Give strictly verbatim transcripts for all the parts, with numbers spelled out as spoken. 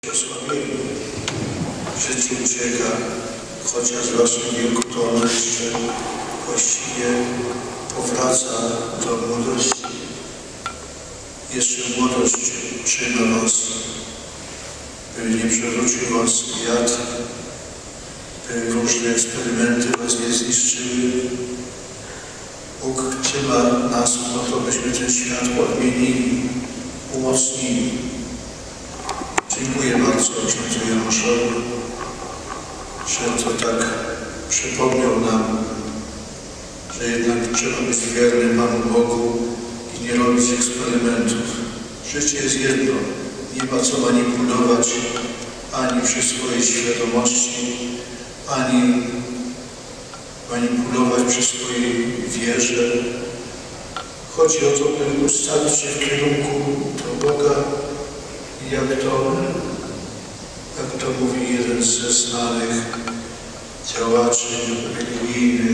osłabieni. Życie ucieka, chociaż w waszym wieku to ono jeszcze właściwie powraca do młodości. Jeszcze młodość trzyma was, by nie przewrócił was wiatr, by różne eksperymenty was nie zniszczyły. Bóg trzyma nas po to, byśmy ten świat odmienili, umocnili. Dziękuję bardzo księdzu Januszowi, że to tak przypomniał nam, że jednak trzeba być wiernym Panu Bogu i nie robić eksperymentów. Życie jest jedno. Nie ma co manipulować ani przy swojej świadomości, ani manipulować przy swojej wierze. Chodzi o to, by ustawić się w kierunku do Boga i jak to, jak to mówi jeden ze znanych działaczy religijnych,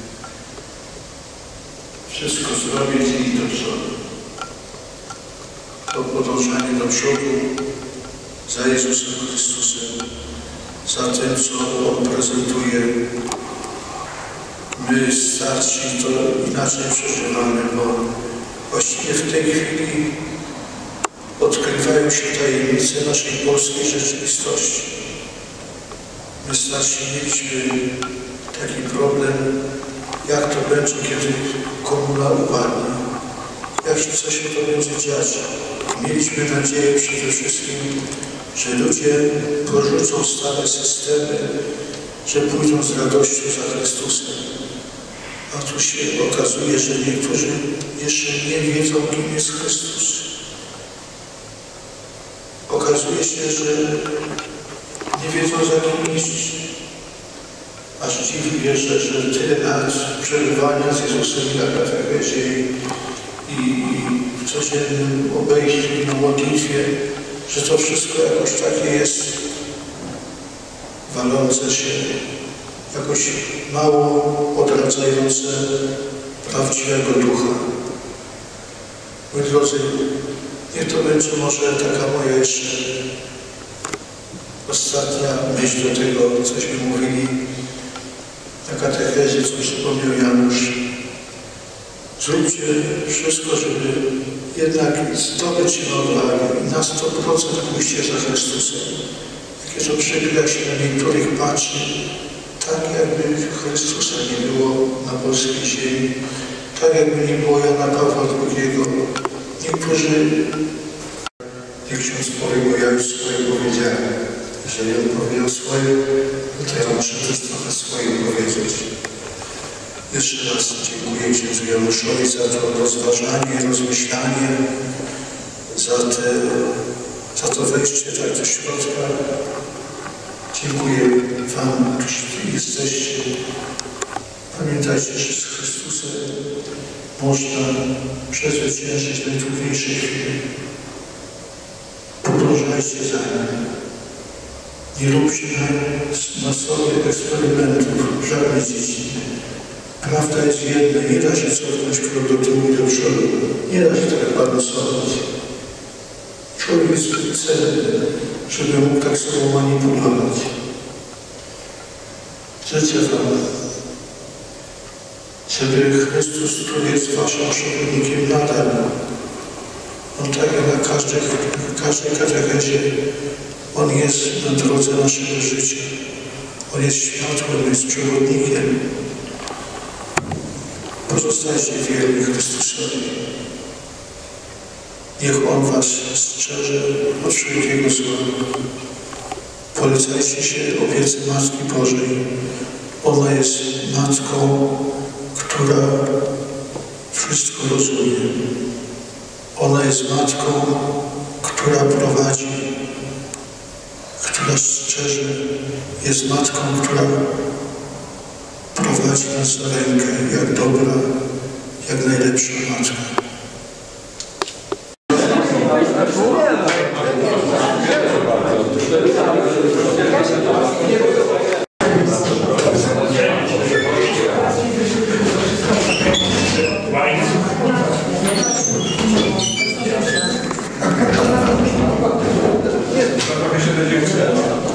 wszystko zrobić i do przodu. To podążanie do przodu za Jezusem Chrystusem, za tym, co On prezentuje. My starsi to inaczej przeżywamy, bo właściwie w tej chwili odkrywają się tajemnice naszej polskiej rzeczywistości. My starsi mieliśmy taki problem, jak to będzie, kiedy komuna upadnie, jak się coś się to będzie dziać. Mieliśmy nadzieję przede wszystkim, że ludzie porzucą stare systemy, że pójdą z radością za Chrystusem. A tu się okazuje, że niektórzy jeszcze nie wiedzą, kim jest Chrystus. Okazuje się, że nie wiedzą, za kim iść. Aż dziwi mnie, że, że tyle lat przebywania z Jezusem na katechezie i, i w codziennym obejściu i na modlitwie, że to wszystko jakoś takie jest walące się, jakoś mało odradzające prawdziwego ducha. Moi drodzy, niech to będzie może taka moja jeszcze ostatnia myśl do tego, cośmy mówili na katechezie, co przypomniał Janusz. Zróbcie wszystko, żeby jednak zdobyć się na odwagę i na sto procent pójście za Chrystusem. Jakie to przykre, jak się na niektórych patrzy, tak jakby Chrystusa nie było na polskiej ziemi, tak jakby nie było Jana Pawła drugiego. Niektórzy, niech ksiądz powie, bo ja już swoje powiedziałem. Jeżeli on powiedział swoje, to ja muszę też trochę swoje powiedzieć. Jeszcze raz dziękuję księdzu Januszowi za to rozważanie, rozmyślanie, za, te, za to wejście tak do środka. Dziękuję wam, którzy jesteście. Pamiętajcie, że z Chrystusem można przezwyciężyć najtrudniejsze chwile. Podążajcie za nim. Nie róbcie na, na sobie eksperymentów, żadnej dziedziny. Prawda jest jedna, nie da się cofnąć krok do tyłu i do przodu. Nie da się tak balansować. Człowiek jest zbyt cenny, żeby mógł tak sobą manipulować. Życzę wam, żeby Chrystus, który jest waszym przewodnikiem, nadal, on tak jak na każdej, każdej katechezie, on jest na drodze naszego życia. On jest światłem, jest przewodnikiem. Pozostajcie wierni Chrystusowi. Niech On was strzeże od wszelkiego zła. Polecajcie się opiece Matki Bożej. Ona jest Matką, która wszystko rozumie. Ona jest Matką, która prowadzi, która strzeże. Jest Matką, która prowadzi nas za rękę, jak dobra, jak najlepsza matka. Thank you. Ładnie się będzie uczyć.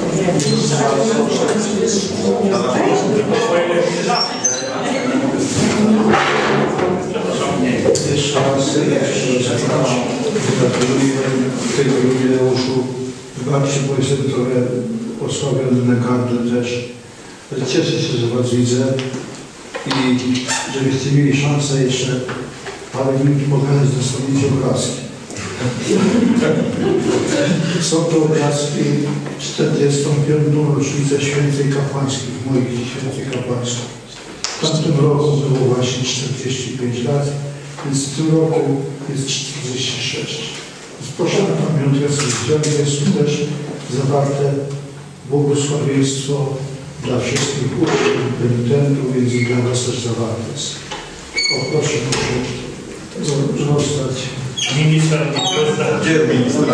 Jeszcze raz gratuluję tego jubileuszu. Wybaczcie, bo jestem trochę osłabiony na gardle też. Cieszę się, że Was widzę i żebyście mieli szansę jeszcze parę minut pokazać dostojnicze obrazki. Są to obrazki czterdziestą piątą rocznicę święceń kapłańskich, moich święceń kapłańskich. W tamtym roku było właśnie czterdzieści pięć lat, więc w tym roku jest czterdzieści sześć. Więc posiadam pamiątkę z udziałem, jest tu też zawarte błogosławieństwo dla wszystkich uczniów, penitentów, więc i dla nas też zawarte jest. O, proszę, proszę rozstać. Minister, Gdzie jest minister?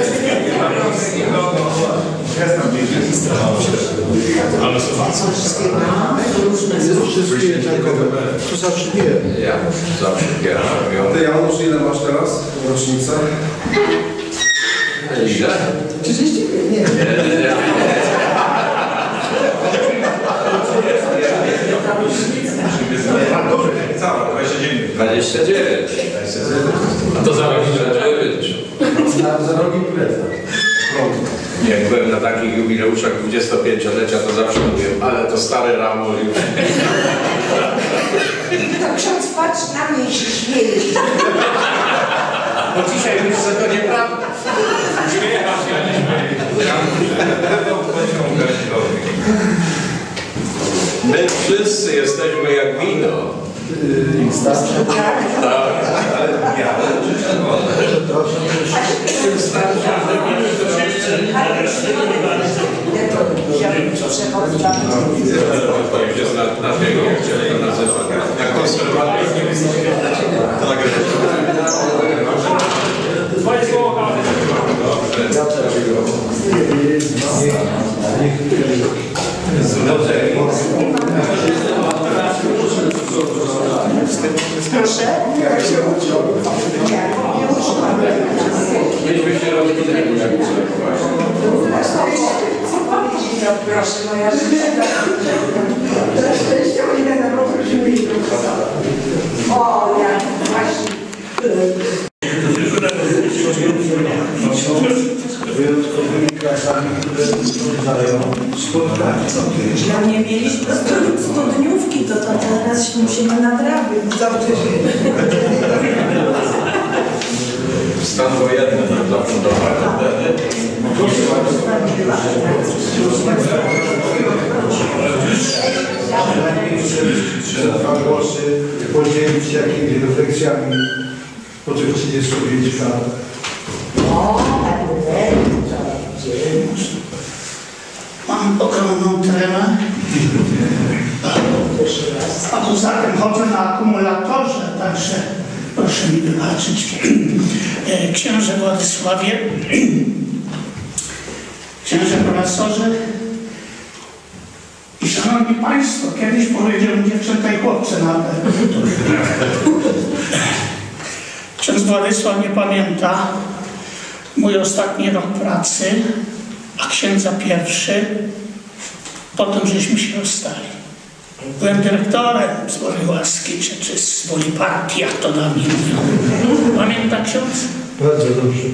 Jest tam minister. ale są Wszystkie takowe. To zawsze nie. Ja zawsze kieram. Ty, Janusz, ile masz teraz? Rocznicę? Ile? trzydzieści pięć, nie. Nie, nie, nie. Cała, dwadzieścia dziewięć. dwadzieścia dziewięć. A to za dwadzieścia dziewięć. Za rogi prezent. Jak byłem na takich jubileuszach dwudziestopięciolecia, to zawsze mówię, ale to stary Ramol już. To ksiądz patrzy na mnie i się śmieje. Bo dzisiaj już że to nieprawda. śmiecha się, a nie śmieje. My wszyscy jesteśmy jak wino. Tak. To już jest na, na tego, jak chciałem to nazywać. Jak konserwatyw. Twoje słowo, Proszę. Myśmy się rozwinęli jak Proszę, moja życzenia. Szczęścia, ile na roku się O, ja właśnie. Wyjątkowymi klasami, które spędzają spotkania. No nie mieliśmy studniówki, to, to teraz się musimy nadrabiać. stan wojenny nam zafundowano wtedy. Dwa głosy podzielić się jakimiś refleksjami po tych trzydziestu pięciu latach. Mam ogromną tremę. A poza tym chodzę na akumulatorze, także proszę mi wybaczyć. Księże Władysławie, księże profesorze i szanowni państwo, kiedyś powiedziałem dziewczęta i chłopcy na emeryturze. Ksiądz Władysław nie pamięta mój ostatni rok pracy, a księdza pierwszy, potem żeśmy się rozstali. Byłem dyrektorem z woli łaski, czy, czy z woli partii, jak to dawniej mówią. Pamięta ksiądz? Bardzo dobrze.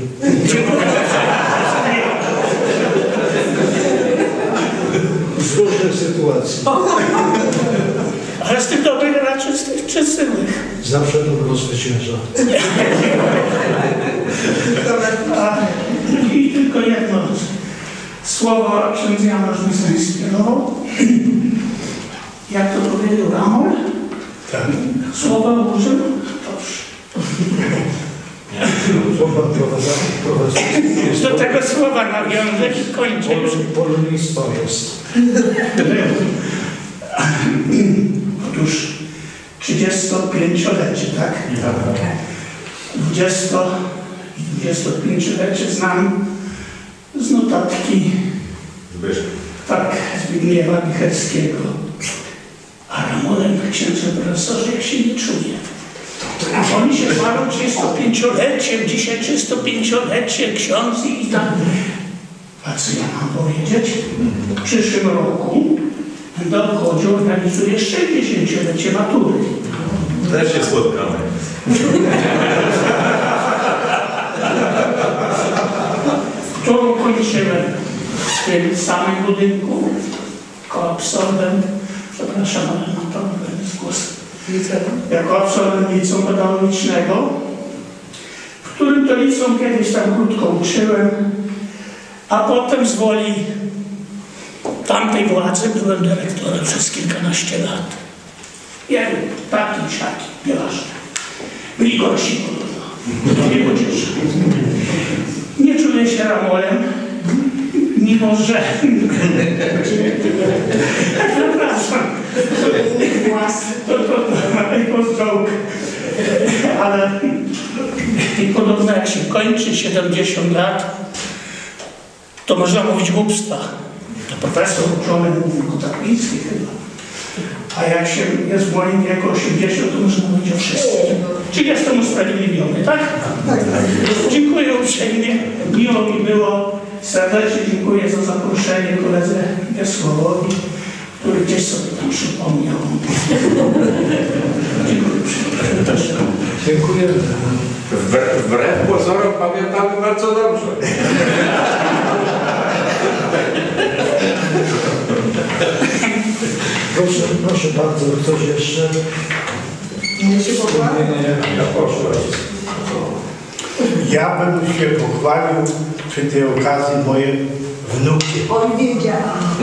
Z różnych sytuacji. Ale z tych dobrych raczej z tych przesyłych. Zawsze dobro zwycięża. I tylko jedno słowo ksiądz Janusz mi zainspirował. Jak to powiedział Ramol? Tak. Słowa użył? Dobrze. Do tego słowa nawiążę i kończę już. Polonistwo jest. Otóż trzydziestopięciolecie, tak? dwudziesto i dwudziestopięciolecie znam z notatki tak, Zbigniewa Wicherskiego. A Ramolem, księże profesorze, ja się nie czuję. A oni się chwalą trzydziestopięcioleciem, dzisiaj trzydziestopięciolecie, ksiądz i tam. A co ja mam powiedzieć? W przyszłym roku będę obchodził, organizuję sześćdziesięciolecie matury. Też się spotkamy. Którą kończyłem w tym samym budynku, jako absolwent, przepraszam, ale mam problem z głosem, jako absolwent liceum pedagogicznego, w którym to liceum kiedyś tam krótko uczyłem, a potem z woli tamtej władzy byłem dyrektorem przez kilkanaście lat. Jeden, taki, siaki, nieważne. Byli gorsi podobno. To mnie pocieszy. Nie czuję się ramolem, mimo że... Przepraszam. To to joke. Ale i podobno jak się kończy siedemdziesiąt lat, to można mówić głupstwa. To profesor uczony mówił Kutapiński chyba. A jak się jest w moim wieku osiemdziesiąt, to można mówić o wszystkim. Czyli jestem usprawiedliwiony, tak? Tak. Dziękuję uprzejmie. Miło mi było. Serdecznie dziękuję za zaproszenie koledze Wiesławowi, który gdzieś sobie tam przypomniał. Dziękuję uprzejmie. Dziękuję. Wbrew, wbrew pozorom pamiętamy bardzo dobrze. Proszę, proszę bardzo, coś jeszcze? Nie się pochwalił? Nie, nie, nie, ja poszłem. Ja bym się pochwalił przy tej okazji moim wnukiem. On wiedział.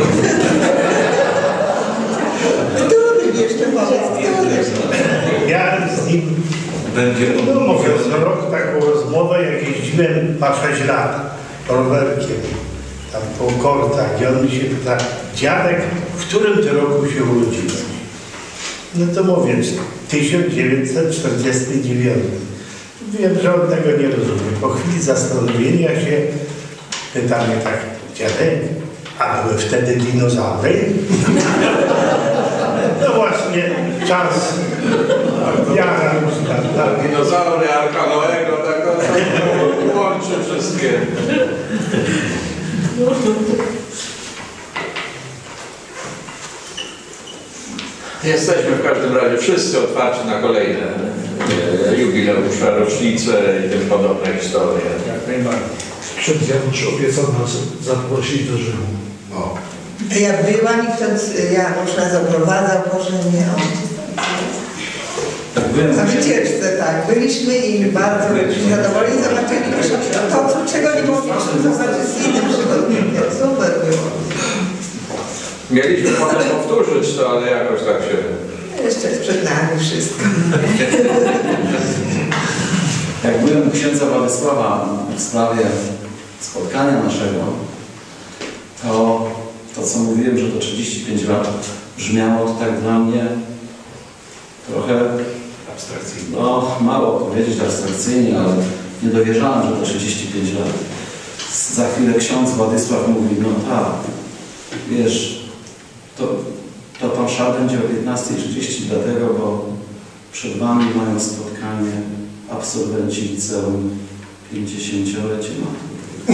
Który jeszcze powiedz, który? Ja z nim, Będzie no mówię, co rok taką rozmowę, jak jeździłem na sześć lat rowerkiem, tam po kortach, i on mi się pyta, dziadek, w którym ty roku się urodziłeś? No to mówię, tysiąc dziewięćset czterdziesty dziewiąty. Wiem, że on tego nie rozumie. Po chwili zastanowienia się pytamy tak, dziadek, a były wtedy dinozaury? No właśnie, czas jara już tak. Dinozaury, Arka Noego, tak, tak łączy wszystkie. Jesteśmy w każdym razie wszyscy otwarci na kolejne e, jubileusze, rocznice i tym podobne historie. jak najbardziej. Ksiądz Janusz obiecał nas zaprosić do Rzymu. O. Ja byłam i ksiądz Janusz nas zaprowadzał, Boże nie on. Na wycieczce, tak. Byliśmy i bardzo byliśmy zadowoleni. Zobaczyliśmy to, czego nie mogliśmy zobaczyć z innym przewodnikiem. Super było. Mieliśmy potem powtórzyć to, ale jakoś tak się... Jeszcze jest przed nami wszystko. Jak byłem u księdza Władysława w sprawie spotkania naszego, to to, co mówiłem, że to trzydzieści pięć lat brzmiało to tak dla mnie trochę Abstrakcyjnie. no mało powiedzieć abstrakcyjnie, ale nie dowierzałem, że to trzydzieści pięć lat. Za chwilę ksiądz Władysław mówi, no tak, wiesz, to, to ta msza będzie o piętnasta trzydzieści dlatego, bo przed wami mają spotkanie absolwenci liceum pięćdziesięciolecie matury.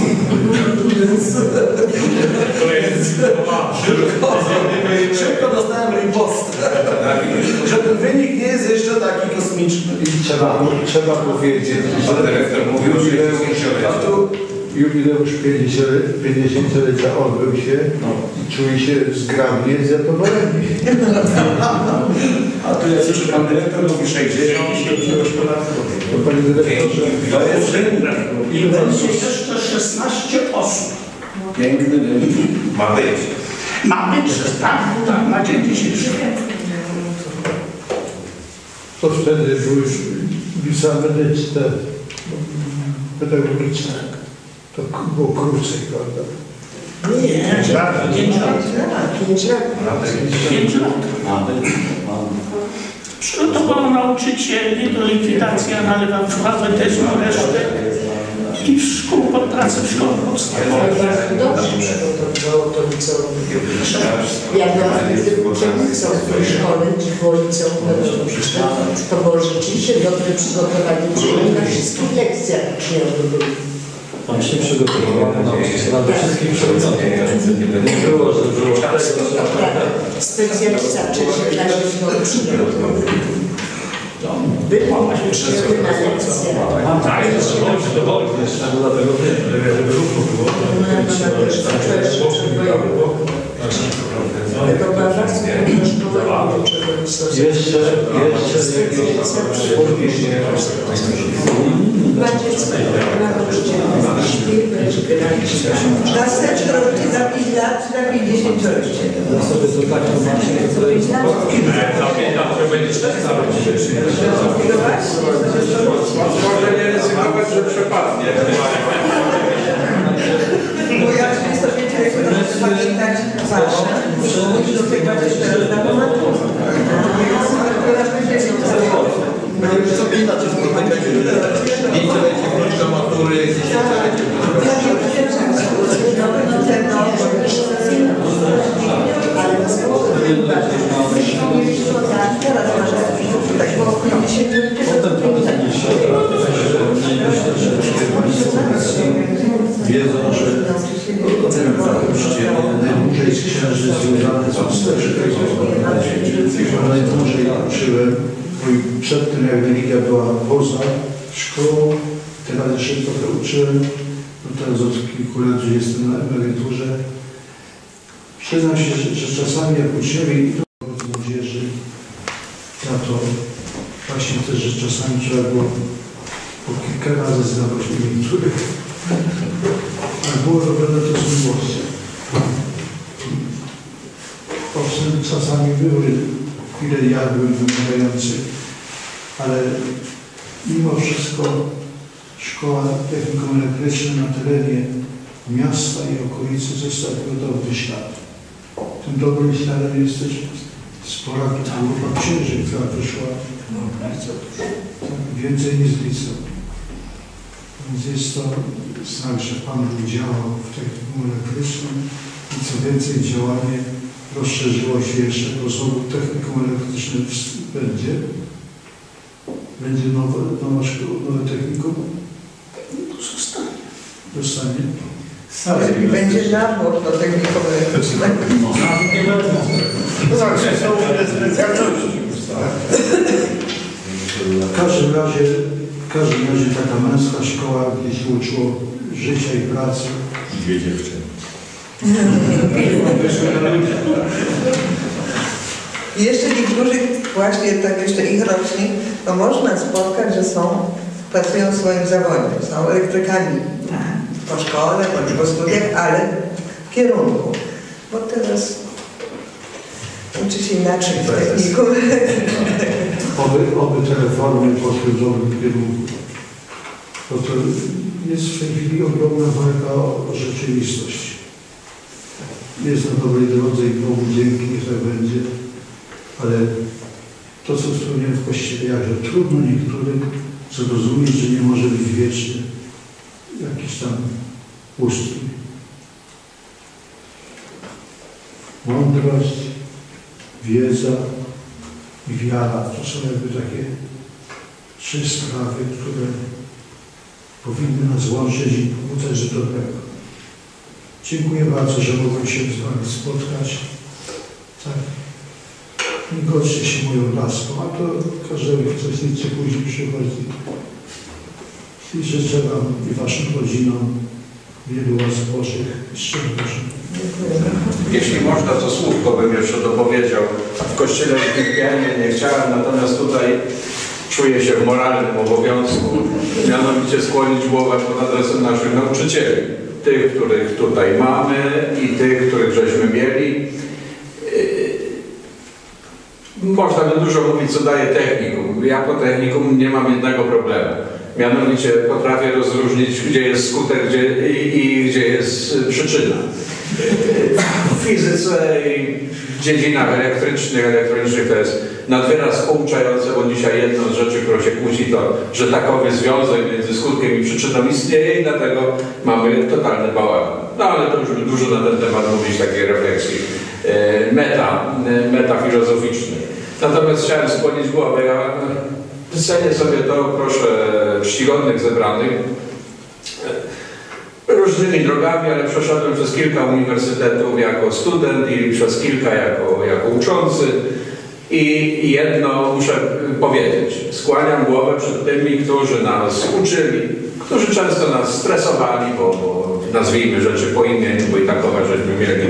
Szybko dostałem ripostę, że ten wynik nie jest jeszcze taki kosmiczny. Trzeba, trzeba powiedzieć, że dyrektor mówił, że jubileusz, jubileusz pięćdziesięciolecia odbył się i czuje się zgrabnie zadowoleni. a tu jest jeszcze pan dyrektor mówi sześćdziesiąt lat. To panie dyrektorze, To jest I będzie jeszcze szesnaście osób. piękny wynik. ma być. Ma być, tak, tak, na dzień dzisiejszy. To wtedy były wisa medyczne, pedagogiczne. To było krócej, prawda? Nie, pięć lat. Pięć lat. Pięć lat. Ma być. Ma być. Przygotował nauczycieli do likwidacji analfabetyzmu, resztę i w szkół pod pracę w szkołach podstawowych. Dobrze przygotowało to liceum. Ja byłam wtedy uczennicą w tej szkole, gdzie było liceum pedagogiczne. To było rzeczywiście dobre przygotowanie. Na wszystkich lekcjach przyjazdu byli. Pan się przygotował na do wszystkich przewodniczących. Nie było, że było Tak, specjalista wcześniej dla się przygotował. Było przyjęty na lekcję. Tak, jeszcze dobrze, to dobrze. Dlatego To bardzo szkoły jeszcze, jeszcze Następny rok czy za pięć lat, czy za pięćdziesiąt rocznie. sobie to tak tłumaczyć, to jest Za pięć lat to będzie cztery za rok. No właśnie, Może nie ryzykować, że przepadnie. bo ja często wiecie, jak proszę pamiętać zawsze, musi do tego też teraz na maturę. Co widać, że pięciolecie wróćka matury, dziesięciolecie wiedzą, że najdłużej z księży związane są z też najdłużej uczyłem, bo przed tym jak religia była poza szkołą, teraz jeszcze trochę uczyłem, no teraz od kilku lat, że jestem na emeryturze. Przyznam się, że, że czasami jak uczniowie idą do młodzieży, na to właśnie też, że czasami trzeba było po kilka razy zdawać emeryturę. Ale było robione to z miłością. Owszem, czasami były chwile, ja byłem wymagający, ale mimo wszystko szkoła techniko-elektryczna na terenie miasta i okolicy zostawiła dobry ślad. Tym dobrym śladem jest też spora grupa księży, która wyszła więcej niż liceum. Więc jest to znak, że Pan Bóg działał w technikum elektrycznym i co więcej działanie rozszerzyło się jeszcze, bo znowu technikum elektryczne będzie. Będzie nowe, nowe, nowe technikum? Zostanie. Zostanie. Będzie nabór do technikum elektrycznego. W każdym razie, w każdym razie taka męska szkoła, gdzie się uczyło życia i pracy. Dwie dziewczyny. I jeszcze niektórzy, właśnie tak jeszcze ich rocznik, to można spotkać, że są, pracują w swoim zawodzie, są elektrykami po szkole, bądź po studiach, ale w kierunku. Bo teraz uczy się inaczej w technikum. Oby, oby te reformy poszły w dobrym kierunku. Bo to jest w tej chwili ogromna walka o rzeczywistość. Jest na dobrej drodze i Bogu dzięki, niech tak będzie. Ale to, co wspomniałem w Kościele, jakże trudno niektórym zrozumieć, że nie może być wieczny jakiś tam ustrój. Mądrość, wiedza i wiara to są jakby takie trzy sprawy, które powinny nas łączyć i pobudzać do dobrego. Dziękuję bardzo, że mogłem się z Wami spotkać. Tak. Nie gorszy się moją laską, a to każdemu coś nieco później przychodzi. I życzę Wam i Waszym rodzinom wielu łask Bożych i szczęścia. Jeśli można, to słówko bym jeszcze dopowiedział. W Kościele w nie chciałem, natomiast tutaj czuję się w moralnym obowiązku, mianowicie skłonić głowę pod adresem naszych nauczycieli. Tych, których tutaj mamy i tych, których żeśmy mieli. Można by dużo mówić, co daje technikum. Ja po technikum nie mam jednego problemu. Mianowicie potrafię rozróżnić, gdzie jest skutek gdzie, i, i gdzie jest przyczyna. W fizyce i w dziedzinach elektrycznych, elektronicznych to jest nad wyraz pouczające, bo dzisiaj jedną z rzeczy, którą się kłóci, to, że takowy związek między skutkiem i przyczyną istnieje i dlatego mamy totalny bałagan. No ale to już dużo na ten temat mówić, takiej refleksji meta, metafilozoficznej. Natomiast chciałem skłonić głowę. Ja cenię sobie to, proszę czcigodnych zebranych. różnymi drogami, ale przeszedłem przez kilka uniwersytetów jako student i przez kilka jako, jako uczący. I jedno muszę powiedzieć, skłaniam głowę przed tymi, którzy nas uczyli, którzy często nas stresowali, bo, bo nazwijmy rzeczy po imieniu, bo i takowe żeśmy mieli.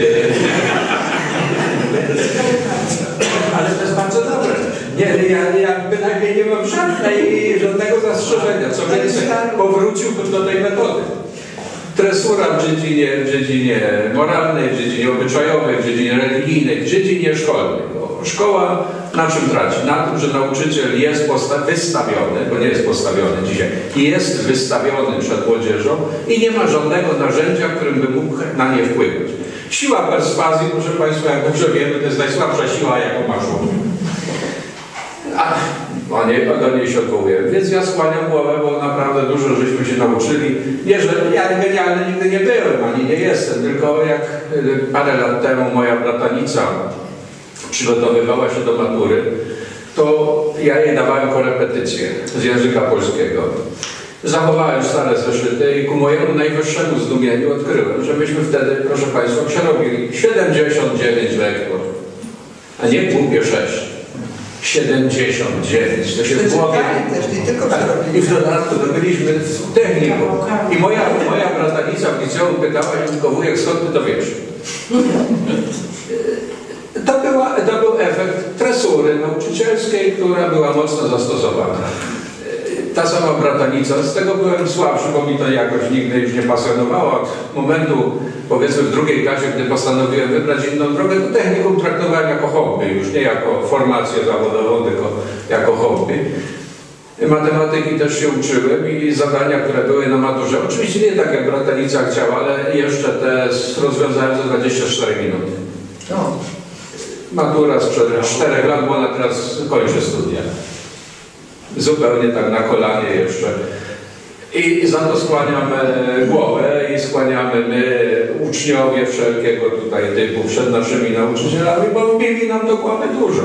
Ale to jest bardzo dobre. Nie, ja, ja bynajmniej nie mam żadnej, żadnego zastrzeżenia. Co więcej, powróciłbym do tej metody. Tresura w dziedzinie, w dziedzinie moralnej, w dziedzinie obyczajowej, w dziedzinie religijnej, w dziedzinie szkolnej. Bo szkoła na czym traci? Na tym, że nauczyciel jest wystawiony, bo nie jest postawiony dzisiaj, jest wystawiony przed młodzieżą i nie ma żadnego narzędzia, którym by mógł na nie wpływać. Siła perswazji, proszę Państwa, jak dobrze wiemy, to jest najsłabsza siła, jaką ma człowiek. A o niej, do niej się odwołujemy. Więc ja skłaniam głowę, bo naprawdę dużo żeśmy się nauczyli. Nie, że ja genialny nigdy nie byłem, ani nie jestem, tylko jak parę lat temu moja bratanica przygotowywała się do matury, to ja jej dawałem korepetycję z języka polskiego. Zachowałem stare zeszyty i ku mojemu najwyższemu zdumieniu odkryłem, że myśmy wtedy, proszę Państwa, przerobili siedemdziesiąt dziewięć lektur, a nie głupie sześć. siedemdziesiąt dziewięć, to się w głowie... I w dodatku to byliśmy w techniku. I moja, moja bratanica w liceum pytała się, tylko wujek, skąd ty to wiesz? To, była, to był efekt tresury nauczycielskiej, która była mocno zastosowana. Ta sama bratanica, z tego byłem słabszy, bo mi to jakoś nigdy już nie pasjonowało. Od momentu, powiedzmy w drugiej klasie, gdy postanowiłem wybrać inną drogę, to technikum traktowałem jako hobby, już nie jako formację zawodową, tylko jako hobby. Matematyki też się uczyłem i zadania, które były na maturze, oczywiście nie tak jak bratanica chciała, ale jeszcze te rozwiązałem za dwadzieścia cztery minuty. No. Matura sprzed czterech lat, bo ona teraz kończy studia. Zupełnie tak na kolanie jeszcze. I za to skłaniam głowę i skłaniamy my, uczniowie wszelkiego tutaj typu, przed naszymi nauczycielami, bo wbili nam do głowy dużo.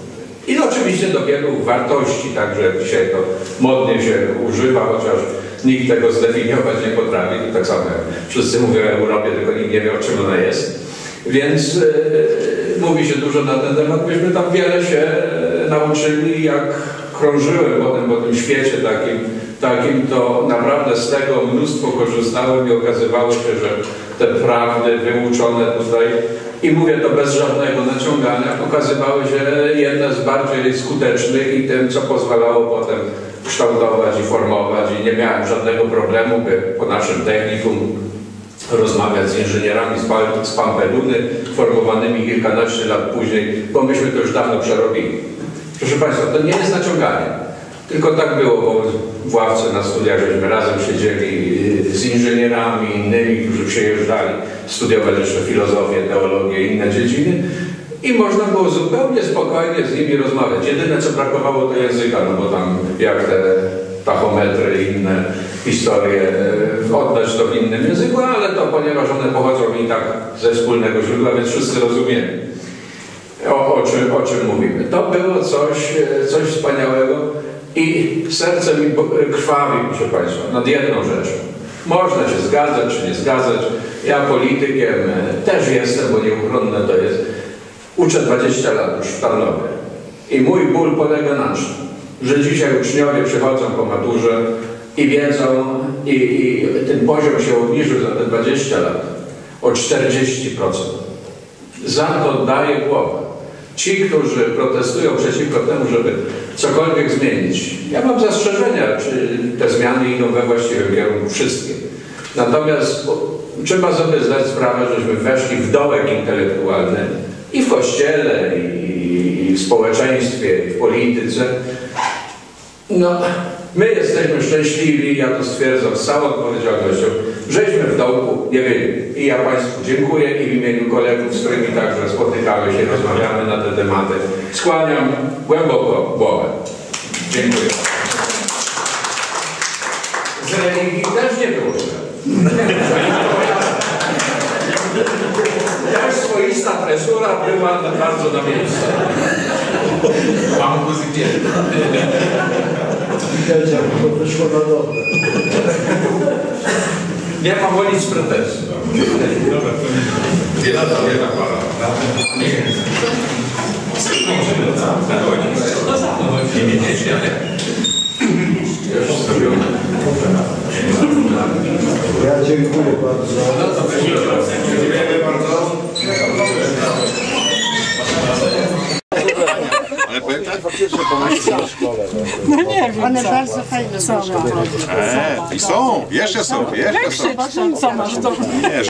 I oczywiście do wielu wartości, także dzisiaj to modnie się używa, chociaż nikt tego zdefiniować nie potrafi. I tak samo jak wszyscy mówią o Europie, tylko nikt nie wie, o czym ona jest. Więc yy, mówi się dużo na ten temat. Myśmy tam wiele się nauczyli, jak krążyłem potem po tym świecie takim, takim, to naprawdę z tego mnóstwo korzystałem i okazywało się, że te prawdy wyuczone tutaj, i mówię to bez żadnego naciągania, okazywały się jedne z bardziej skutecznych i tym, co pozwalało potem kształtować i formować, i nie miałem żadnego problemu, by po naszym technikum rozmawiać z inżynierami z Pampeluny, formowanymi kilkanaście lat później, bo myśmy to już dawno przerobili. Proszę Państwa, to nie jest naciąganie, tylko tak było, bo w ławce na studiach żeśmy razem siedzieli z inżynierami, innymi, którzy przyjeżdżali studiować jeszcze filozofię, teologię i inne dziedziny, i można było zupełnie spokojnie z nimi rozmawiać. Jedyne, co brakowało, to języka, no bo tam jak te tachometry i inne historie oddać to w innym języku, ale to ponieważ one pochodzą i tak ze wspólnego źródła, więc wszyscy rozumieli, o, o, czym, o czym mówimy. To było coś, coś wspaniałego i serce mi krwawi, proszę Państwa, nad jedną rzeczą. Można się zgadzać czy nie zgadzać. Ja politykiem też jestem, bo nieuchronne to jest. Uczę dwadzieścia lat już w Tarnowie i mój ból polega na tym, że dzisiaj uczniowie przychodzą po maturze i wiedzą, i, i ten poziom się obniżył za te dwadzieścia lat o czterdzieści procent. Za to daję głowę. Ci, którzy protestują przeciwko temu, żeby cokolwiek zmienić, ja mam zastrzeżenia, czy te zmiany idą we właściwym kierunku, wszystkie. Natomiast trzeba sobie zdać sprawę, żeśmy weszli w dołek intelektualny i w kościele, i, i w społeczeństwie, i w polityce. No, my jesteśmy szczęśliwi, ja to stwierdzam z całą odpowiedzialnością, żeśmy w dołku nie byli. I ja Państwu dziękuję i w imieniu kolegów, z którymi także spotykamy się, rozmawiamy na te tematy, skłaniam głęboko głowę. Dziękuję. Z religii też nie było. Też swoista tresura była bardzo na miejscu. Mam muzykę. Widać, jak to wyszło na dobre. Nie mam o nic pretensji. Wiele lat, wiele para. Nie mieliście, ale... Już zrobione. Ja dziękuję bardzo. Dziękujemy bardzo. Ale powiem tak, faktycznie pomyślcie o szkole. No nie wiem. One bardzo fajne są. Eee, i są, jeszcze są, jeszcze są. Co masz to? Nie,